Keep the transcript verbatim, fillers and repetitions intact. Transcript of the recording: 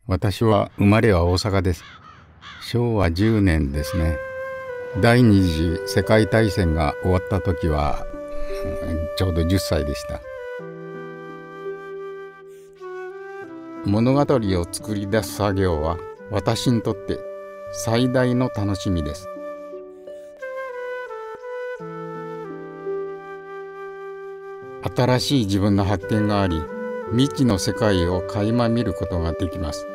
私は生まれは大阪です。しょうわじゅうねんですね。第二次世界大戦が終わった時はうんちょうどじゅっさいでした。物語を作り出す作業は私にとって最大の楽しみです。新しい自分の発見があり、未知の世界を垣間見ることができます。